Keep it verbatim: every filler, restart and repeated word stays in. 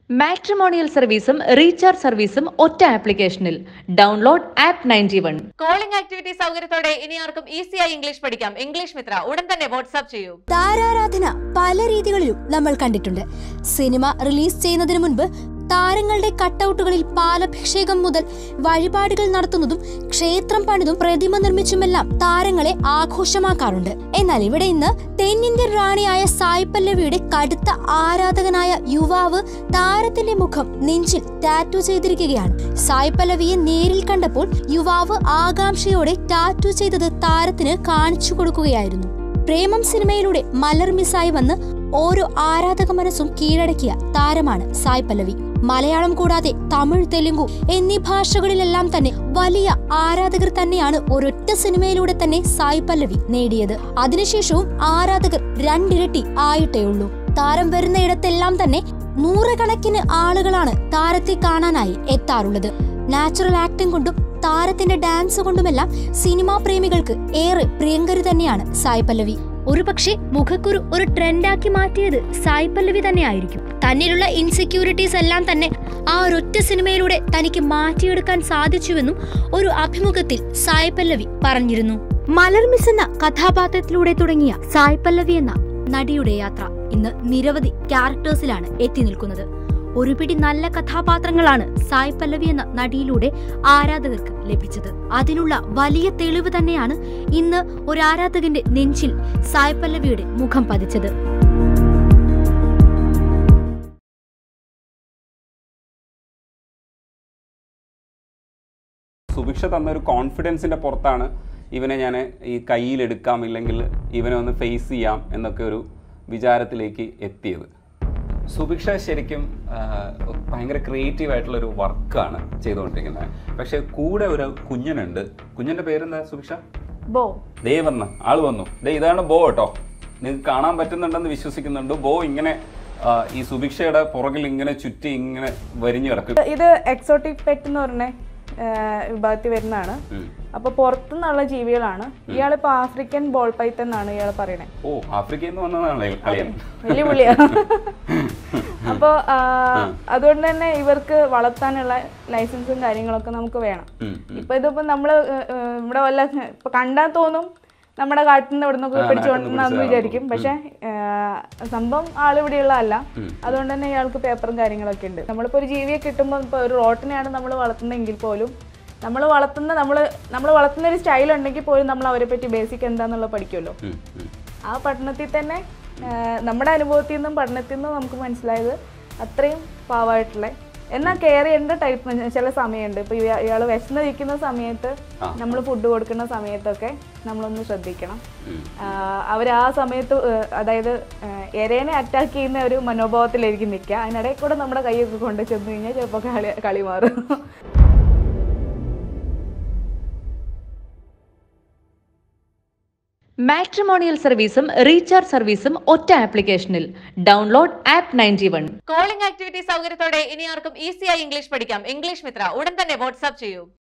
Matrimonial സർവീസും recharge സർവീസും ഒറ്റ ആപ്ലിക്കേഷനിൽ. Download app ninety one. Calling activity സൗകര്യത്തോടെ ഇനി ആർക്കും ഈസിയായി ഇംഗ്ലീഷ് പഠിക്കാം. ഇംഗ്ലീഷ് മിത്ര ഉടൻ തന്നെ വാട്സ്ആപ്പ് ചെയ്യൂ. താരാരാധന പല രീതികളിലും നമ്മൾ കണ്ടിട്ടുണ്ട്. സിനിമ റിലീസ് ചെയ്യുന്നതിന് മുൻപ് താരങ്ങളുടെ കട്ടൗട്ടുകളിൽ പാലഭിഷേകം മുതൽ വഴിപാടുകൾ നടത്തുന്നതും ക്ഷേത്രം പണിതും പ്രതിമ നിർമ്മിച്ചുമെല്ലാം താരങ്ങളെ ആഘോഷമാക്കാറുണ്ട്. എന്നാൽ ഇവിടെ ഇന്ന് തെന്നിന്ത്യൻ റാണിയായ സായിപ്പല്ലവിയുടെ കടുത്ത ആരാധകനായ യുവാവ് താരത്തിന്റെ മുഖം നെഞ്ചിൽ ടാറ്റു ചെയ്തിരിക്കുകയാണ്. സായിപ്പല്ലവിയെ നേരിൽ കണ്ടപ്പോൾ യുവാവ് ആകാംക്ഷയോടെ ടാറ്റു ചെയ്തത് താരത്തിന് കാണിച്ചു കൊടുക്കുകയായിരുന്നു. പ്രേമം സിനിമയിലൂടെ മലർ മിസ്സായി വന്ന് ഓരോ ആരാധക മനസ്സും കീഴടക്കിയ താരമാണ് സായിപ്പല്ലവി. മലയാളം കൂടാതെ തമിഴ്, തെലുങ്കു എന്നീ ഭാഷകളിലെല്ലാം തന്നെ വലിയ ആരാധകർ തന്നെയാണ് ഒരൊറ്റ സിനിമയിലൂടെ തന്നെ സായിപ്പല്ലവി നേടിയത്. അതിനുശേഷവും ആരാധകർ രണ്ടിരട്ടി ആയിട്ടേ ഉള്ളൂ. താരം വരുന്നയിടത്തെല്ലാം തന്നെ നൂറുകണക്കിന് ആളുകളാണ് താരത്തെ കാണാനായി എത്താറുള്ളത്. നാച്ചുറൽ ആക്ടിംഗ് കൊണ്ടും താരത്തിന്റെ ഡാൻസ് കൊണ്ടുമെല്ലാം സിനിമാ പ്രേമികൾക്ക് ഏറെ പ്രിയങ്കരി തന്നെയാണ് സായിപ്പല്ലവി. ഒരുപക്ഷെ മുഖക്കുരു ഒരു ട്രെൻഡാക്കി മാറ്റിയത് സായിപ്പല്ലവി തന്നെയായിരിക്കും. തന്നിലുള്ള ഇൻസെക്യൂരിറ്റീസ് എല്ലാം തന്നെ ആ ഒരൊറ്റ സിനിമയിലൂടെ തനിക്ക് മാറ്റിയെടുക്കാൻ സാധിച്ചുവെന്നും ഒരു അഭിമുഖത്തിൽ സായിപ്പല്ലവി പറഞ്ഞിരുന്നു. മലർ മിസ് എന്ന കഥാപാത്രത്തിലൂടെ തുടങ്ങിയ സായിപ്പല്ലവി എന്ന നടിയുടെ യാത്ര ഇന്ന് നിരവധി ക്യാരക്ടേഴ്സിലാണ് എത്തി നിൽക്കുന്നത്. ഒരു പിടി നല്ല കഥാപാത്രങ്ങളാണ് സായിപ്പല്ലവി എന്ന നടിയിലൂടെ ആരാധകർക്ക് ലഭിച്ചത്. അതിനുള്ള വലിയ തെളിവ് തന്നെയാണ് ഇന്ന് ഒരു ആരാധകന്റെ നെഞ്ചിൽ സായിപ്പല്ലവിയുടെ മുഖം പതിച്ചത്. സുഭിക്ഷ തന്ന ഒരു കോൺഫിഡൻസിന്റെ പുറത്താണ് ഇവനെ ഞാൻ ഈ കയ്യിലെടുക്കാം, ഇല്ലെങ്കിൽ ഇവനെ ഒന്ന് ഫേസ് ചെയ്യാം എന്നൊക്കെ ഒരു വിചാരത്തിലേക്ക് എത്തിയത്. സുഭിക്ഷ ശരിക്കും ഭയങ്കര ക്രിയേറ്റീവ് ആയിട്ടുള്ളൊരു വർക്കാണ് ചെയ്തുകൊണ്ടിരിക്കുന്നത്. പക്ഷെ കൂടെ ഒരു കുഞ്ഞനുണ്ട്. കുഞ്ഞിൻ്റെ പേരെന്താ സുഭിക്ഷ? ബോ. ദേ വന്ന ആള് വന്നു. ദേ ഇതാണ് ബോ കേട്ടോ. നിങ്ങൾക്ക് കാണാൻ പറ്റുന്നുണ്ടെന്ന് വിശ്വസിക്കുന്നുണ്ട്. ബോ ഇങ്ങനെ ഈ സുഭിക്ഷയുടെ പുറകിൽ ഇങ്ങനെ ചുറ്റി ഇങ്ങനെ വരിഞ്ഞു കിടക്കും. ഇത് എക്സോട്ടിക് പെറ്റ് എന്ന് പറഞ്ഞ വിഭാഗത്തിൽ വരുന്നതാണ്. അപ്പൊ പുറത്തുനിന്നുള്ള ജീവികളാണ്. ഇയാളിപ്പോ ആഫ്രിക്കൻ ബോൾ പൈത്തൺ എന്നാണ് ഇയാൾ പറയണേ. ഓ, ആഫ്രിക്കയിൽ നിന്ന് വന്നതാണ് വലിയ പുള്ളിയാ. അപ്പൊ അതുകൊണ്ട് തന്നെ ഇവർക്ക് വളർത്താനുള്ള ലൈസൻസും കാര്യങ്ങളൊക്കെ നമുക്ക് വേണം. ഇപ്പൊ ഇതിപ്പോ നമ്മള് ഇവിടെ വല്ല ഇപ്പൊ കണ്ടാൽ തോന്നും നമ്മുടെ കാട്ടിൽ നിന്ന് ഇവിടെ നിന്നൊക്കെ പിടിച്ചോണ്ടെന്ന് വിചാരിക്കും. പക്ഷെ സംഭവം ആളിവിടെയുള്ള അല്ല. അതുകൊണ്ട് തന്നെ ഇയാൾക്ക് പേപ്പറും കാര്യങ്ങളൊക്കെ ഉണ്ട്. നമ്മളിപ്പോ ഒരു ജീവിയെ കിട്ടുമ്പോൾ ഇപ്പൊ ഒരു റോട്ടിനെയാണ് നമ്മൾ വളർത്തുന്നതെങ്കിൽ പോലും നമ്മൾ വളർത്തുന്ന നമ്മൾ നമ്മൾ വളർത്തുന്ന ഒരു സ്റ്റൈൽ ഉണ്ടെങ്കിൽ പോലും നമ്മൾ അവരെ പറ്റി ബേസിക് എന്താന്നുള്ളത് പഠിക്കുമല്ലോ. ആ പഠനത്തിൽ തന്നെ നമ്മുടെ അനുഭവത്തിൽ നിന്നും പഠനത്തിൽ നിന്നും നമുക്ക് മനസ്സിലായത് അത്രയും പാവമായിട്ടുള്ള എന്നാൽ കെയർ ചെയ്യേണ്ട ടൈപ്പ് ചില സമയമുണ്ട്. ഇപ്പൊ ഇയാൾ വിശന്നിരിക്കുന്ന സമയത്ത് നമ്മൾ ഫുഡ് കൊടുക്കുന്ന സമയത്തൊക്കെ നമ്മളൊന്ന് ശ്രദ്ധിക്കണം. അവർ ആ സമയത്ത് അതായത് എരേനെ അറ്റാക്ക് ചെയ്യുന്ന ഒരു മനോഭാവത്തിലായിരിക്കും നിൽക്കുക. അതിനിടയിൽ കൂടെ നമ്മുടെ കൈയൊക്കെ കൊണ്ട് ചെന്ന് കഴിഞ്ഞാൽ ചിലപ്പോൾ കളി കളി മാറും. മാട്രിമോണിയൽ സർവീസും റീചാർജ് സർവീസും ഒറ്റ ആപ്ലിക്കേഷനിൽ. Download app ninety one. Calling activity സൗകര്യത്തോടെ ഇനി ആർക്കും ഈസിയായി ഇംഗ്ലീഷ് പഠിക്കാം. ഇംഗ്ലീഷ് മിത്ര ഉടൻ തന്നെ വാട്സ്ആപ്പ് ചെയ്യൂ.